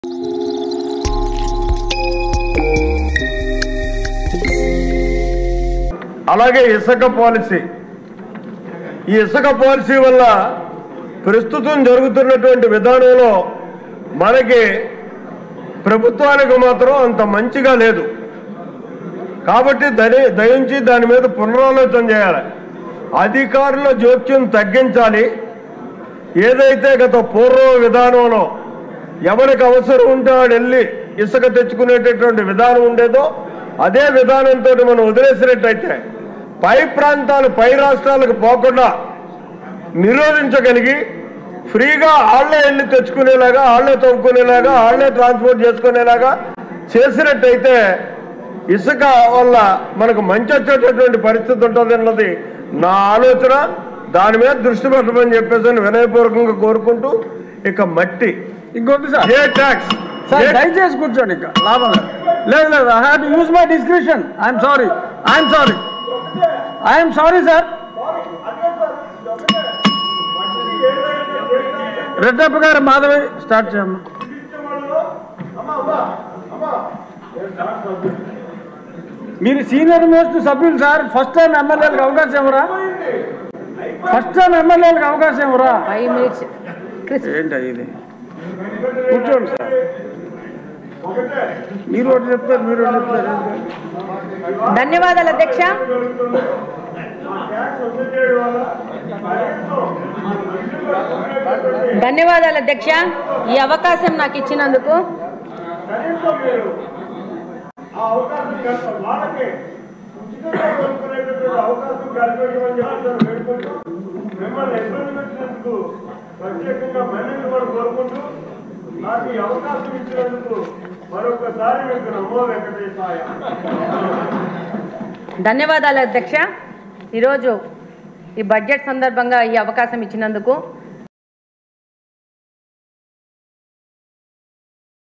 అలాగే ఇసుక పాలసీ, ఈ ఇసుక పాలసీ వల్ల ప్రస్తుతం జరుగుతున్నటువంటి విధానంలో మనకి ప్రభుత్వానికి మాత్రం అంత మంచిగా లేదు. కాబట్టి దయించి దాని మీద పునరాలోచన చేయాలి. అధికారుల జోక్యం తగ్గించాలి. ఏదైతే గత పూర్వ విధానంలో ఎవరికి అవసరం ఉంటే వాడు వెళ్ళి ఇసుక తెచ్చుకునేటటువంటి విధానం ఉండేదో అదే విధానంతో మనం వదిలేసినట్టయితే పై ప్రాంతాలు పై రాష్ట్రాలకు పోకుండా నిరోధించగలిగి ఫ్రీగా ఆళ్లే వెళ్ళి తెచ్చుకునేలాగా, ఆళ్లే తవ్వుకునేలాగా, ఆళ్లే ట్రాన్స్పోర్ట్ చేసుకునేలాగా చేసినట్టయితే ఇసుక వల్ల మనకు మంచి వచ్చేటటువంటి పరిస్థితి ఉంటుంది అన్నది నా ఆలోచన. దాని మీద దృష్టి పెట్టమని చెప్పేసి వినయపూర్వకంగా కోరుకుంటూ, ఇక మట్టి ఇంకొకటి సార్ ఏ ట్యాక్స్ దయచేసి కూర్చోండి, ఇంకా లాభం లేదు. I have to use my description. I'm sorry sir. Reddappa garu Madhavi start చేయమ్మా. మీరు సీనియర్ మోస్ట్ సభ్యులు సార్. ఫస్ట్ టైం ఎమ్మెల్యేలకు అవకాశం ఇవ్వరా? ఏంటి ఇది? కూర్చోండి సార్. మీరు ఒకటి చెప్తారు. ధన్యవాదాలు అధ్యక్ష. ధన్యవాదాలు అధ్యక్ష, ఈ అవకాశం నాకు ఇచ్చినందుకు. ప్రత్యేకంగా మహిళలు కూడా కోరుకుంటూ నాకు ఈ అవకాశం ఇచ్చినందుకు మరొకసారి మీకు నమో వెంకటేశాయ. ధన్యవాదాలు అధ్యక్ష. ఈరోజు ఈ బడ్జెట్ సందర్భంగా ఈ అవకాశం ఇచ్చినందుకు